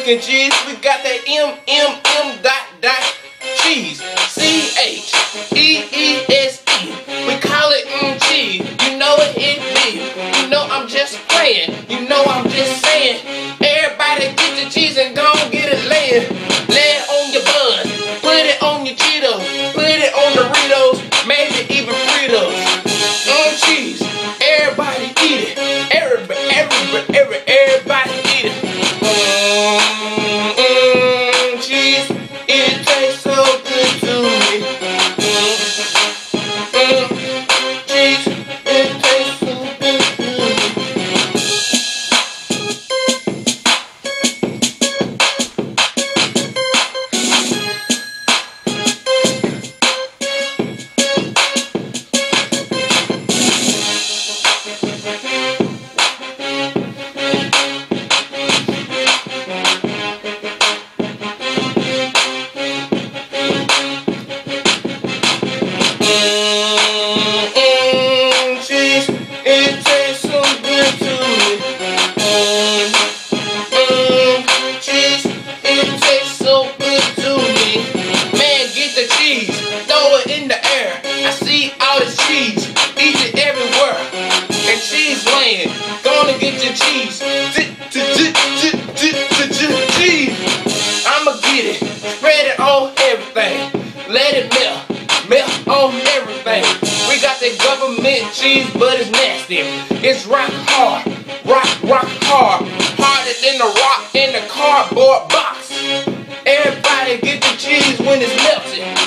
looking cheese. We got that dot cheese. CHEESE. We call it cheese. You know what it be. You know I'm just playing. You know I'm just saying. Everybody get the cheese and gon' get it laying. Lay it on your buns. Put it on your Cheetos. Put it on Doritos. Maybe even Fritos. Cheese. Everybody eat it. Everybody eat it. Cheese. It tastes so good to me. Cheese. It tastes so good to me. Cheese, it tastes so good to me. Cheese, it tastes so good to me. Man, get the cheese, throw it in the air. I see all this cheese, eat it everywhere. And cheese land, gonna get your cheese. Cheese, I'ma get it, spread it on everything. Let it melt on everything. We got the government cheese, but it's nasty. It's rock hard, rock hard. Harder than the rock in the cardboard box. Everybody get the cheese when it's melted.